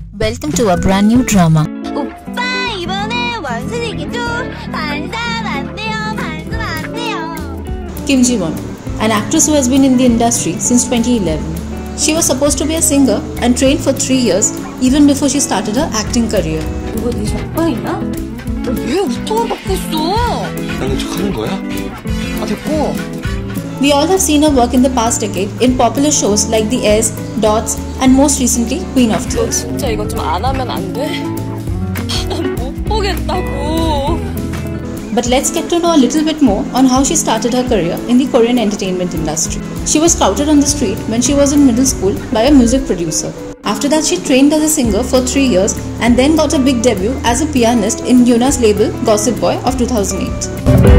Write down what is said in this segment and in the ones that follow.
Welcome to a brand new drama. 오빠 이번에 원숭이기 좀 반사 안 돼요. 반사 안 돼요. Kim Ji-won, an actress who has been in the industry since 2011. She was supposed to be a singer and trained for 3 years even before she started her acting career. 이거 네 적방이야? 왜 우통을 받고 있어? 이상한 척 하는 거야? 아 됐고. We all have seen her work in the past decade in popular shows like The Heirs, Dots, and most recently Queen of 너 Tears. 진짜 이거 좀 안 하면 안 돼? 난 못 보겠다고. But let's get to know a little bit more on how she started her career in the Korean entertainment industry. She was scouted on the street when she was in middle school by a music producer. After that, she trained as a singer for 3 years and then got a big debut as a pianist in Yuna's label Gossip Boy of 2008.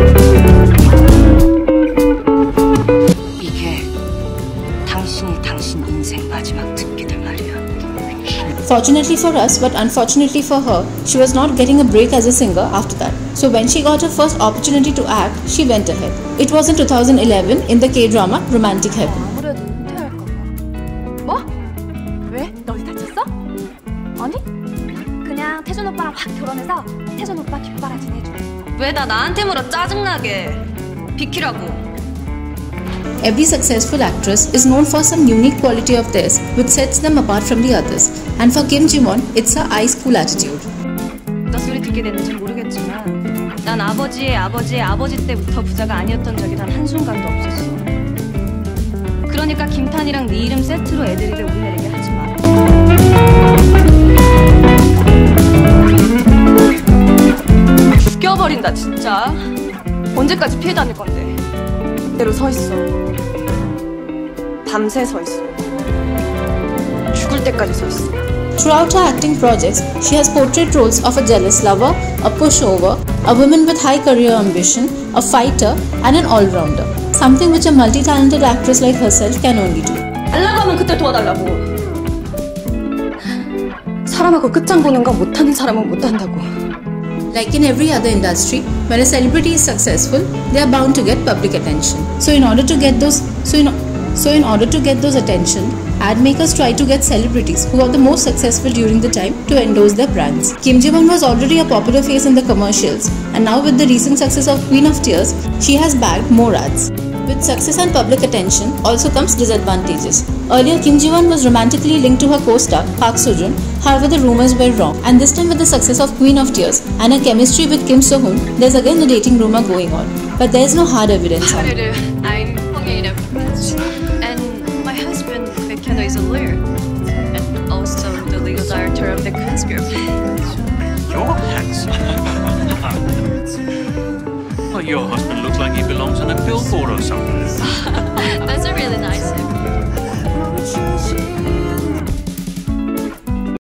이게 당신이 당신 인생 마지막 특기들 말이야. Fortunately for us, but unfortunately for her, she was not getting a break as a singer after that. So when she got her first opportunity to act, she went ahead. It was in 2011 in the K-drama Romantic Heaven. 아무래도 은퇴할까 봐. 뭐? 왜? 너 어디 다쳤어? 아니? 그냥 태준 오빠랑 확 결혼해서 태준 오빠 뒷바라지 해줘. 왜 다 나한테 물어 짜증나게. 비키라고. Every successful actress is known for some unique quality of theirs which sets them apart from the others. And for Kim Ji-won, it's her high school attitude. 어떤 소리 듣게 됐는지 모르겠지만 난 아버지의 아버지 때부터 부자가 아니었던 적이 단 한순간도 없었어. 그러니까 김탄이랑 네 이름 세트로 애드립에 오르내리게 하지 마. 죽여버린다 진짜. 언제까지 피해 다닐 건데. 그대로 서 있어. 밤새 서 있어. 죽을 때까지 서 있어. Throughout her acting projects, she has portrayed roles of a jealous lover, a pushover, a woman with high career ambition, a fighter, and an all-rounder. Something which a multi-talented actress like herself can only do. 달라고 하면 그때 도와달라고. 사람하고 끝장 보는 거 못하는 사람은 못한다고. Like in every other industry, when a celebrity is successful, they are bound to get public attention. So in order to get those attention, ad makers try to get celebrities who are the most successful during the time to endorse their brands. Kim Ji-won was already a popular face in the commercials, and now with the recent success of Queen of Tears, she has bagged more ads. With success and public attention also comes disadvantages. Earlier, Kim Ji-won was romantically linked to her co-star Park Seo-joon. However, the rumors were wrong, and this time with the success of Queen of Tears and her chemistry with Kim So-hoon, there's again a dating rumor going on. But there's no hard evidence on it. I'm Hong-yeon and my husband Baekhyun is a lawyer and also the legal director of the Queen's Group. You're handsome. Well, your husband looks like he belongs on a billboard or something.